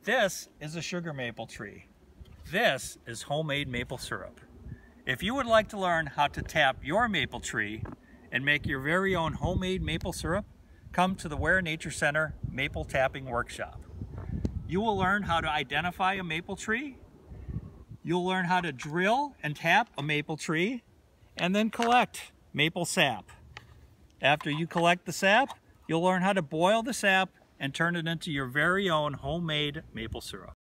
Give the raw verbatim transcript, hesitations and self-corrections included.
This is a sugar maple tree. This is homemade maple syrup. If you would like to learn how to tap your maple tree and make your very own homemade maple syrup, come to the Wehr Nature Center Maple Tapping Workshop. You will learn how to identify a maple tree, you'll learn how to drill and tap a maple tree, and then collect maple sap. After you collect the sap, you'll learn how to boil the sap and turn it into your very own homemade maple syrup.